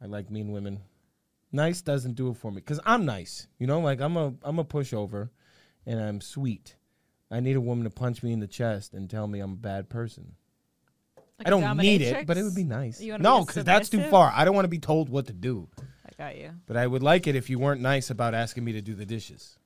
I like mean women. Nice doesn't do it for me because I'm nice. You know, like I'm a pushover, and I'm sweet. I need a woman to punch me in the chest and tell me I'm a bad person. Like I don't need it, but it would be nice. No, because that's too far. I don't want to be told what to do. I got you. But I would like it if you weren't nice about asking me to do the dishes.